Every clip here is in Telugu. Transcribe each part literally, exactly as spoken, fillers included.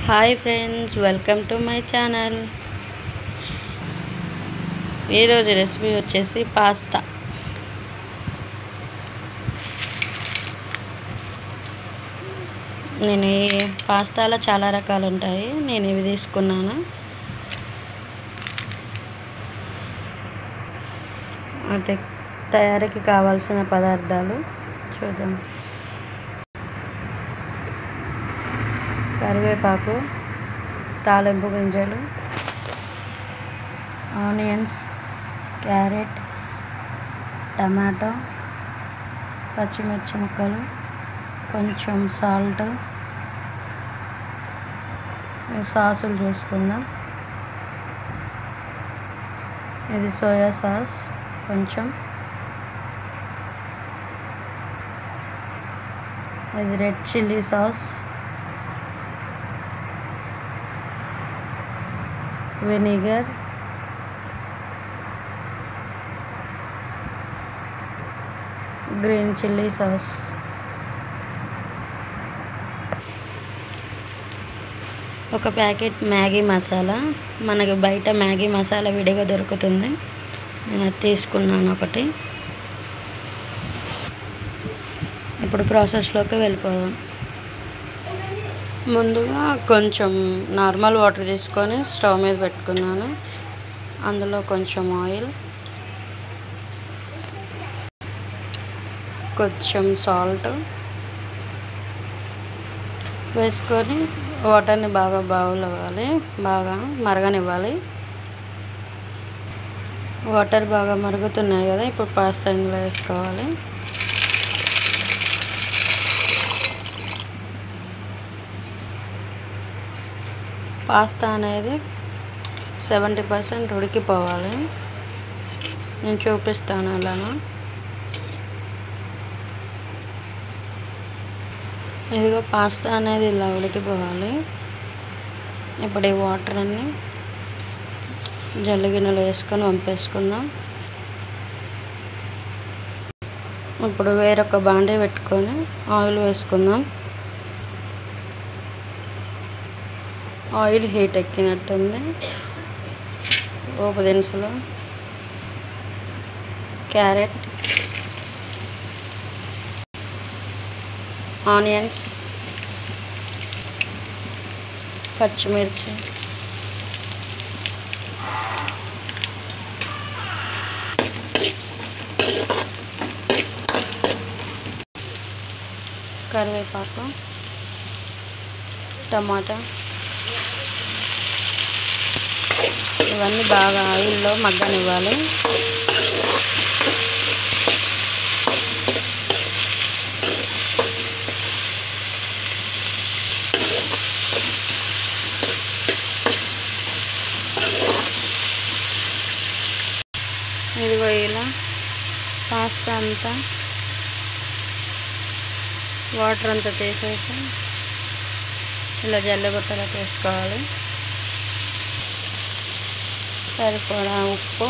Hi friends, welcome to my channel. ఈరోజు రెసిపీ వచ్చేసి పాస్తా. నేను ఈ పాస్తాలో చాలా రకాలు ఉంటాయి. నేను ఇవి తీసుకున్నాను. అంటే తయారీకి కావాల్సిన పదార్థాలు చూద్దాం. కరివేపాకు, తాలింపు గింజలు, ఆనియన్స్, క్యారెట్, టమాటో, పచ్చిమిర్చి ముక్కలు, కొంచెం సాల్ట్. సాసులు చూసుకుందాం. ఇది సోయా సాస్ కొంచెం, ఇది red chilli sauce, vinegar, green chilli sauce. ఒక ప్యాకెట్ మ్యాగీ మసాలా. మనకి బయట మ్యాగీ మసాలా విడిగా దొరుకుతుంది. నేను అది తీసుకున్నాను ఒకటి. ఇప్పుడు ప్రాసెస్లోకి వెళ్ళిపోదాం. ముందుగా కొంచెం నార్మల్ వాటర్ తీసుకొని స్టవ్ మీద పెట్టుకున్నాను. అందులో కొంచెం ఆయిల్, కొంచెం సాల్ట్ వేసుకొని వాటర్ని బాగా బాయిల్ అవ్వాలి, బాగా మరగనివ్వాలి. వాటర్ బాగా మరుగుతున్నాయి కదా, ఇప్పుడు పాస్తా ఇందులో వేసుకోవాలి. పాస్తా అనేది సెవెంటీ పర్సెంట్ ఉడికిపోవాలి. నేను చూపిస్తాను ఎలానో. ఇదిగో పాస్తా అనేది ఇలా ఉడికిపోవాలి. ఇప్పుడు ఈ వాటర్ అన్ని జల్లిగిన్నెలో వేసుకొని వంపేసుకుందాం. ఇప్పుడు వేరొక బాండీ పెట్టుకొని ఆయిల్ వేసుకుందాం. Oil heat ఎక్కినట్టుంది. పోపు దినుసులు, క్యారెట్, ఆనియన్స్, పచ్చిమిర్చి, కరివేపాకు, టమాటా, ఇవన్నీ బాగా ఆయిల్లో మగ్గనివ్వాలి. ఇదిగో ఇలా పాస్తా అంతా వాటర్ అంతా తీసేసి ఇలా జల్లెబట్టలోకి వేసుకోవాలి. సరిపడా ఉప్పు,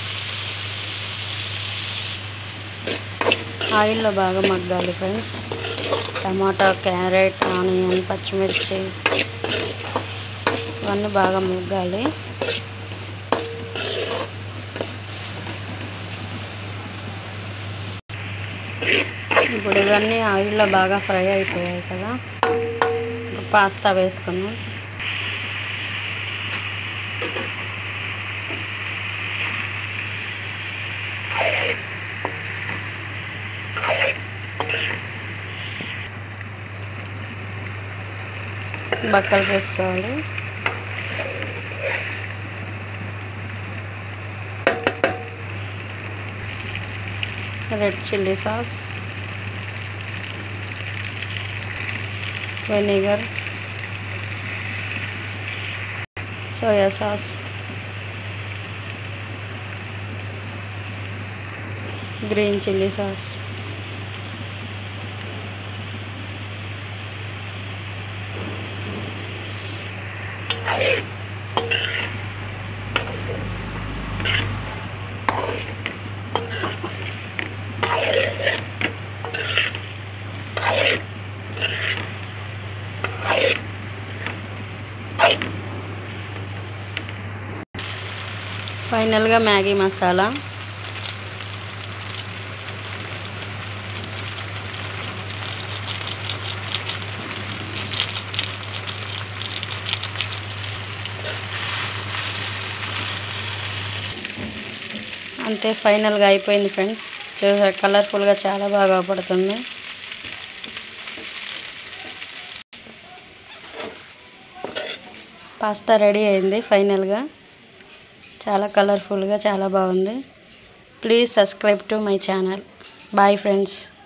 ఆయిల్లో బాగా మగ్గాలి ఫ్రెండ్స్. టమాటా, క్యారెట్, ఆనియన్, పచ్చిమిర్చి ఇవన్నీ బాగా మగ్గాలి. ఇప్పుడు ఇవన్నీ ఆయిల్లో బాగా ఫ్రై అయిపోయాయి కదా, పాస్తా వేసుకున్నాం. బక్కలు వేసుకోవాలి. Red chilli sauce, vinegar, soya sauce, green chilli sauce, ఫైనల్గా మ్యాగీ మసాలా, అంతే ఫైనల్గా అయిపోయింది ఫ్రెండ్స్. చూసారు కలర్ఫుల్గా చాలా బాగా పడుతుంది. పాస్తా రెడీ అయింది ఫైనల్గా. చాలా కలర్ఫుల్గా చాలా బాగుంది. Please subscribe to my channel. Bye friends.